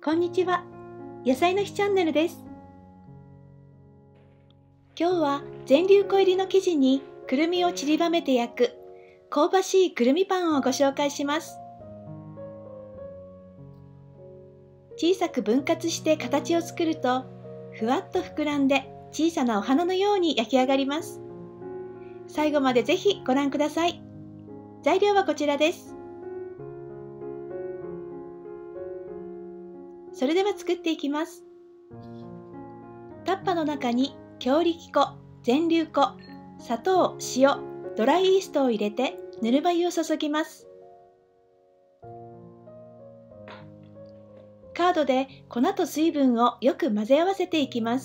こんにちは。野菜の日チャンネルです。今日は全粒粉入りの生地にくるみを散りばめて焼く香ばしいくるみパンをご紹介します。小さく分割して形を作るとふわっと膨らんで小さなお花のように焼き上がります。最後までぜひご覧ください。材料はこちらです。それでは作っていきます。タッパの中に強力粉、全粒粉、砂糖、塩、ドライイーストを入れてぬるま湯を注ぎます。カードで粉と水分をよく混ぜ合わせていきます。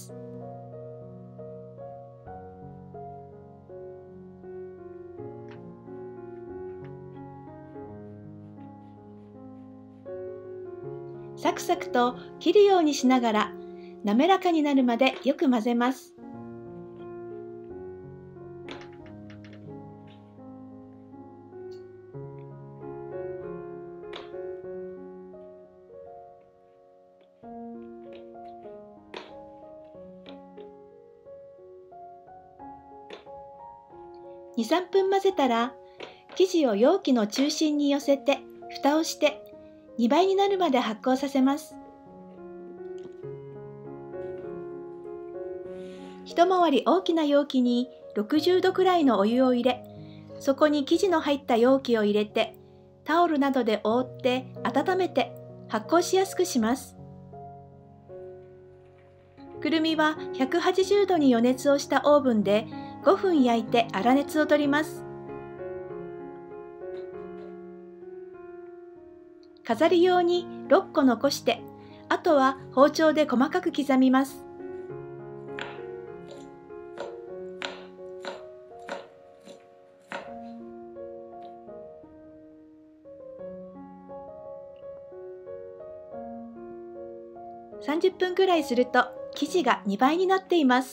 サクサクと切るようにしながら滑らかになるまでよく混ぜます。2、3分混ぜたら生地を容器の中心に寄せて蓋をして2倍になるまで発酵させます。一回り大きな容器に60度くらいのお湯を入れ、そこに生地の入った容器を入れてタオルなどで覆って温めて発酵しやすくします。くるみは180度に予熱をしたオーブンで5分焼いて粗熱を取ります。飾り用に6個残して、あとは包丁で細かく刻みます。30分くらいすると生地が2倍になっています。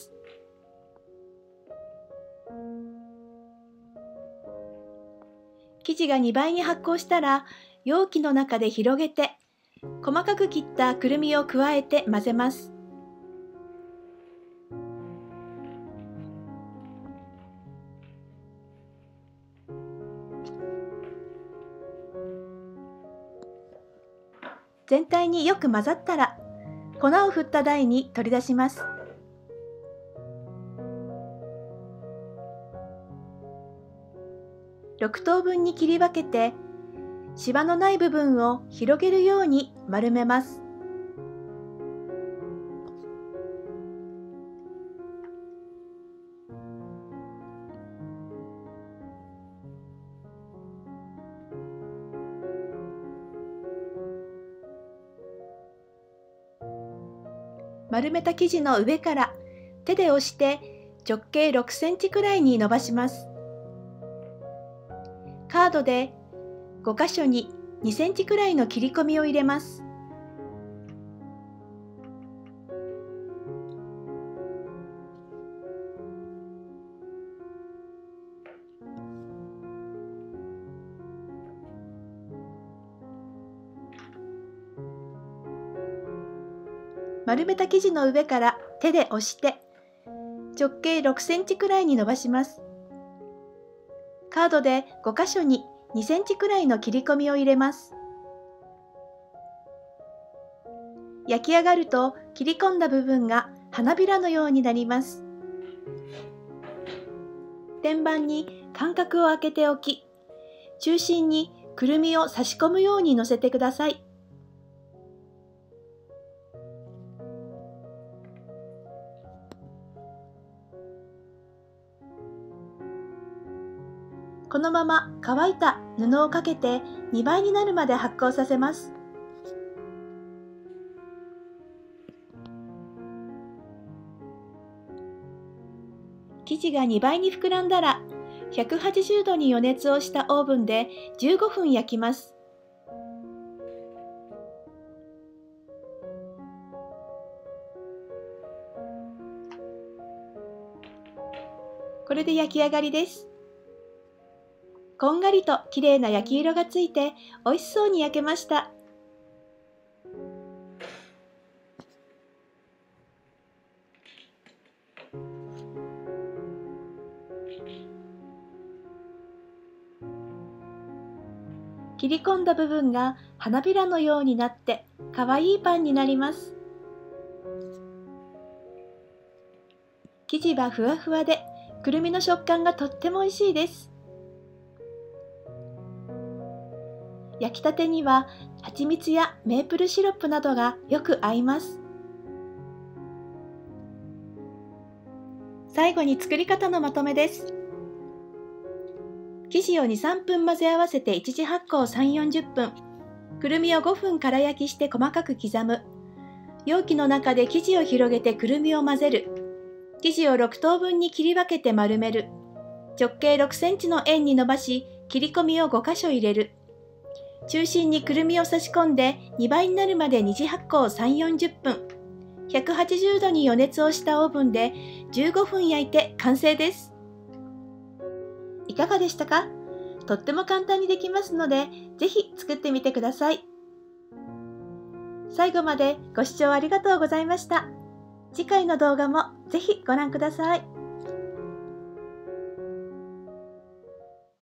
生地が2倍に発酵したら容器の中で広げて細かく切ったくるみを加えて混ぜます。全体によく混ざったら粉を振った台に取り出します。6等分に切り分けてシワのない部分を広げるように丸めます。丸めた生地の上から手で押して直径6センチくらいに伸ばします。カードで5箇所に2センチくらいの切り込みを入れます。丸めた生地の上から手で押して直径6センチくらいに伸ばします。カードで5箇所に2センチくらいの切り込みを入れます。焼き上がると切り込んだ部分が花びらのようになります。天板に間隔を空けておき、中心にくるみを差し込むように乗せてください。このまま乾いた布をかけて2倍になるまで発酵させます。生地が2倍に膨らんだら180度に予熱をしたオーブンで15分焼きます。これで焼き上がりです。こんがりと綺麗な焼き色がついて美味しそうに焼けました。 切り込んだ部分が花びらのようになってかわいいパンになります。生地はふわふわでくるみの食感がとっても美味しいです。焼きたてには蜂蜜やメープルシロップなどがよく合います。最後に作り方のまとめです。生地を2、3分混ぜ合わせて一次発酵3、40分。くるみを5分から焼きして細かく刻む。容器の中で生地を広げてくるみを混ぜる。生地を6等分に切り分けて丸める。直径6センチの円に伸ばし、切り込みを5箇所入れる。中心にくるみを差し込んで2倍になるまで二次発酵3、40分。180度に予熱をしたオーブンで15分焼いて完成です。いかがでしたか？とっても簡単にできますので、ぜひ作ってみてください。最後までご視聴ありがとうございました。次回の動画もぜひご覧ください。